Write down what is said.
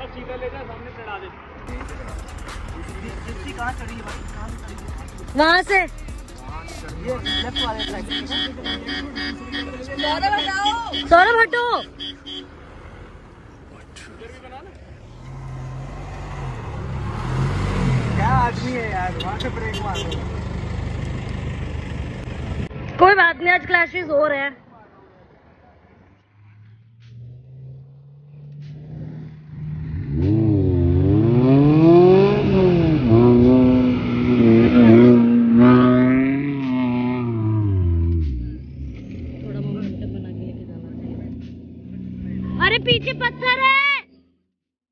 सीधा ले जा, सामने चढ़ा दे। जिप्सी कहाँ चढ़ी है भाई? कहाँ से चढ़ी? वहाँ से ये लेफ्ट वाले ट्रैक पे। सौरभ हटाओ, सौरभ हटो। क्या आदमी है यार, वहाँ से ब्रेक मार दो। कोई बात नहीं, आज क्लैशेस हो रहे हैं।